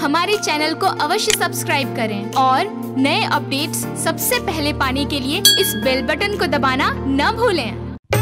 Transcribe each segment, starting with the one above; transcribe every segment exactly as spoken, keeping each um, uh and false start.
हमारे चैनल को अवश्य सब्सक्राइब करें और नए अपडेट्स सबसे पहले पाने के लिए इस बेल बटन को दबाना न भूलें।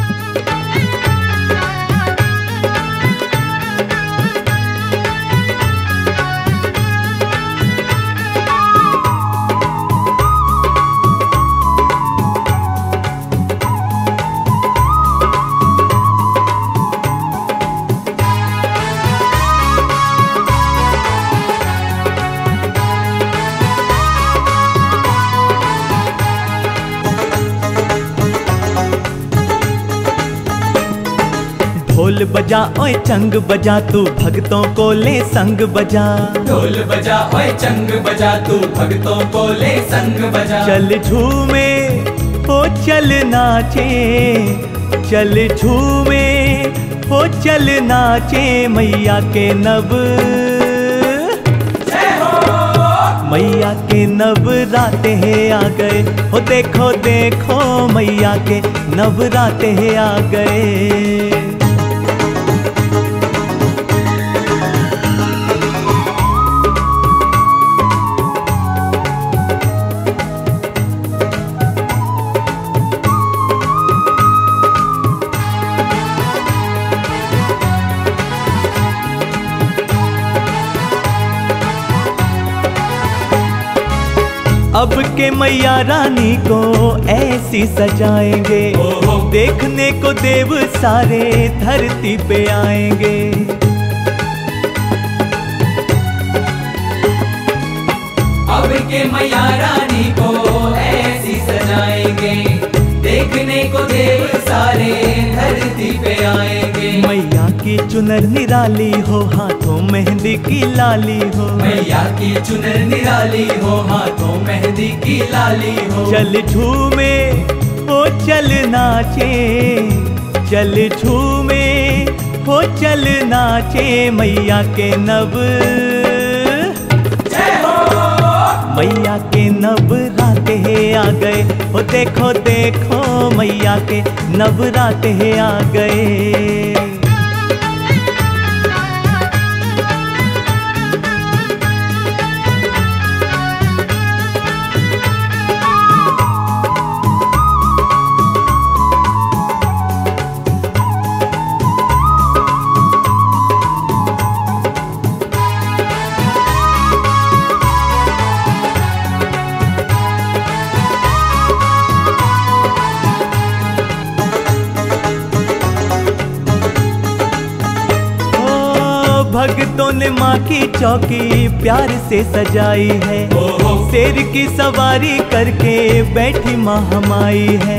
ढोल बजा ओए चंग बजा तू भक्तों को ले संग बजा। ढोल बजा ओए चंग बजा तू भक्तों को ले संग बजा। चल झूमे हो चल नाचे, चल झूमे हो चल नाचे मैया के नव मैया के नवराते आ गए। हो देखो देखो मैया के नवराते आ गए। अब के मैया रानी को ऐसी सजाएंगे, देखने को देव सारे धरती पे आएंगे। अब के मैया रानी को ऐसी सजाएंगे, देखने को देव सारे धरती पे आएंगे। मैया की चुनर निराली हो, हाथों मेहंदी की लाली हो। मैया की चुनर निराली हो, हाथों मेहंदी की लाली हो। चल झूमे हो चल नाचे, चल झूमे हो चल नाचे मैया के नव मैया के नवराते आ गए। ओ देखो देखो मैया के नवराते आ गए। भक्तों ने माँ की चौकी प्यार से सजाई है, शेर की सवारी करके बैठी माँ हमाई है।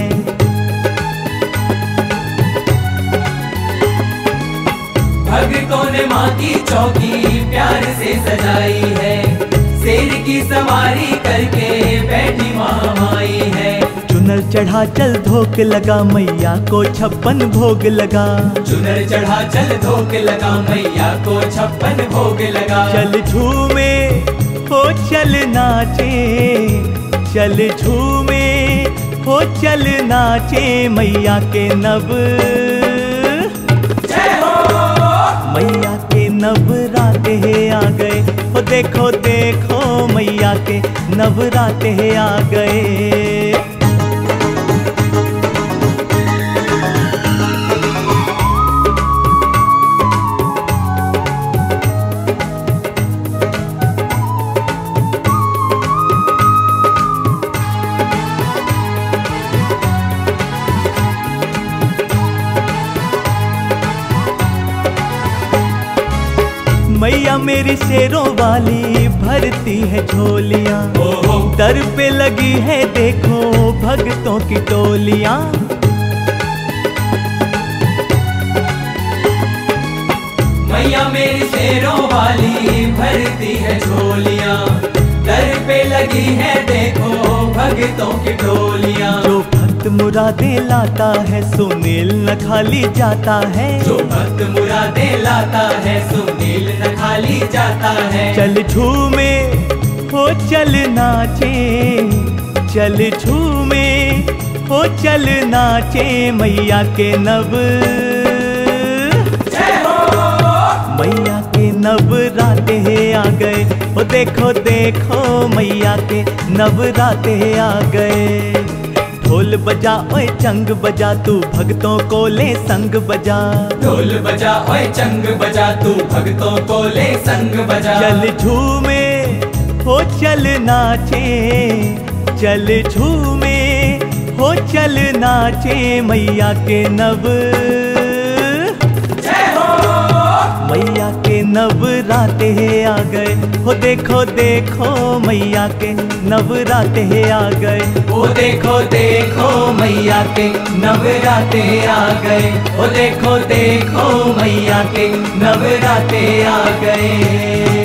भक्तों ने माँ की चौकी प्यार से सजाई है, शेर की सवारी करके बैठी माँ हमाई है। चुनर चढ़ा चल धोक लगा मैया को छप्पन भोग लगा। चुनर चढ़ा चल धोक लगा मैया को छप्पन भोग लगा। चल झूमे हो चल नाचे, चल झूमे हो चल नाचे मैया के नव मैया के नवराते आ गए। हो देखो देखो मैया के नवराते आ गए। मैया मेरी शेरों वाली भरती है झोलियाँ, दर पे लगी है देखो भक्तों की टोलियाँ। मैया मेरी शेरों वाली भरती है झोलियाँ, दर पे लगी है देखो भक्तों की टोलियाँ। जो भक्त मुरादें लाता है सुनील न खाली जाता है। जो भक्त मुरादें लाता है सुनील न खाली जाता है। चल झूमे हो चल नाचे, चल झूमे हो चल नाचे मैया के नव मैया के नवराते आ गए। ओ देखो देखो मैया के नवराते आ गए। ढोल बजा ओए चंग बजा तू भक्तों को ले संग बजा। ढोल बजा ओए चंग बजा तू भक्तों को ले संग बजा। चल झूमे हो चल नाचे, चल झूमे हो चल नाचे मैया के नव मैया के नवराते आ गए। हो देखो देखो मैया के नवराते आ गए। ओ देखो देखो मैया के नवराते आ गए। ओ देखो देखो मैया के नवराते आ गए।